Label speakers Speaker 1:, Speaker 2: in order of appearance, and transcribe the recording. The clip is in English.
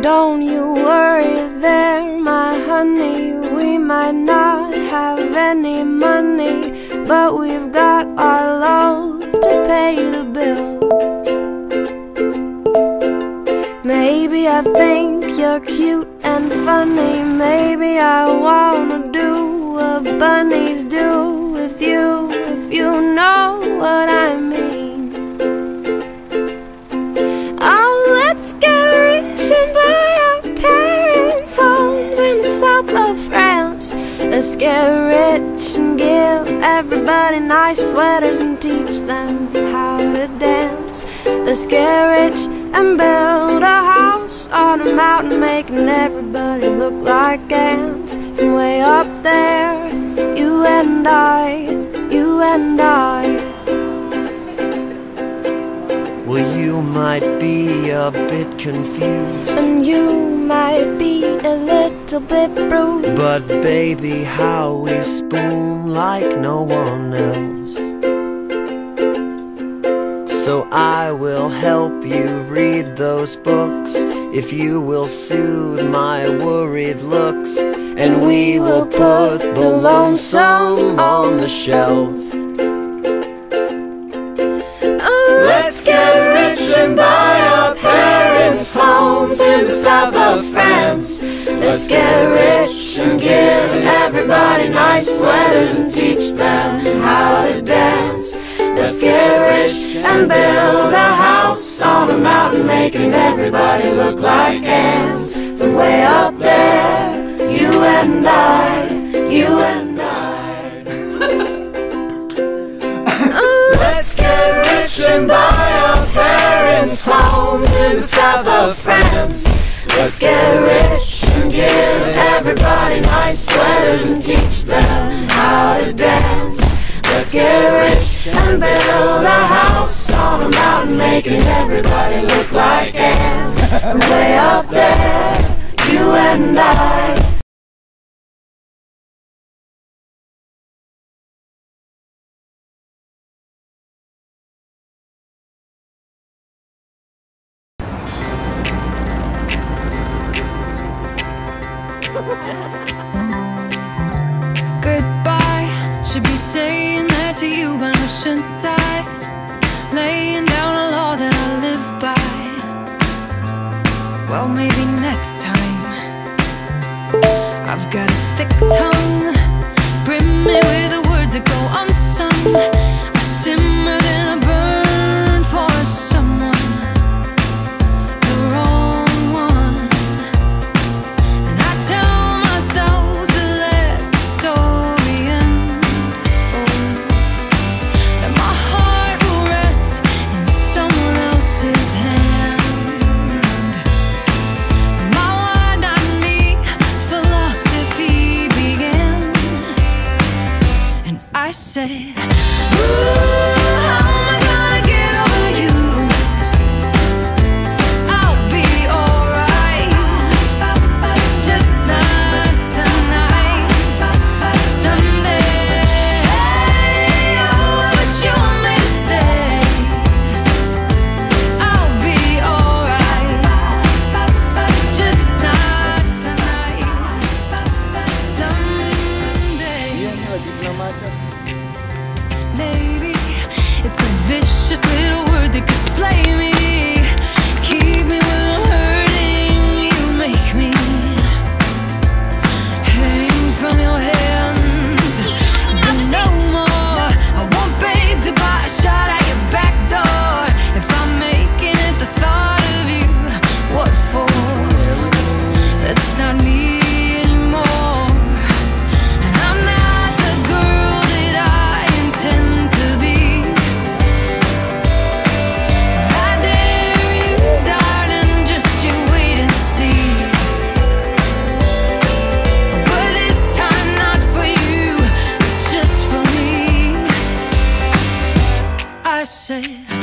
Speaker 1: don't you worry there, my honey. We might not have any money, but we've got our love to pay the bills. Maybe I think you're cute and funny. Maybe I wanna do what bunnies do with you, if you know what I mean. Oh, let's get rich and buy our parents' homes in the south of France. Let's get rich and give everybody nice sweaters and teach them how to dance. Let's get rich and build a house on a mountain, making everybody look like ants. From way up there, you and I, you and I.
Speaker 2: Well, you might be a bit confused,
Speaker 1: and you might be a little bit bruised,
Speaker 2: but baby, how we spoon like no one else. So I will help you read those books if you will soothe my worried looks, and we will put the lonesome on the shelf. Let's get rich and buy our parents' homes in the south of France. Let's get rich and give everybody nice sweaters and teach them how to dance. Let's get rich and build a house on a mountain, making everybody look like ants. From way up there, you and I, you and I. Let's get rich and buy our parents' homes in the south of France. Let's get rich and give everybody nice sweaters and teach them how to dance. Let's get rich and build a house on a mountain, making everybody look like ants. From way up there, you and I.
Speaker 3: Goodbye, should be saying that to you, but I shouldn't die. Laying down a law that I live by. Well, maybe next time. I've got a thick tongue, brimming with the words that go unsung. I simmer then I burn for someone, the wrong one. And I tell myself to let the story end. That my heart will rest in someone else's hand. My why not me philosophy began. And I said, ooh, how am I gonna get over you? I'll be alright, just not tonight. Someday, oh, I wish you were made to stay. I'll be alright, just not tonight. Someday, maybe it's a vicious little word that could slay me. Keep me where I'm hurting. You make me hang from your hands, but no more. I won't beg to buy a shot at your back door. If I'm making it the thought of you, what for? That's not me anymore. And I'm not the girl that I intend to be. But I dare you, darling, just you wait and see. But this time not for you, just for me. I said,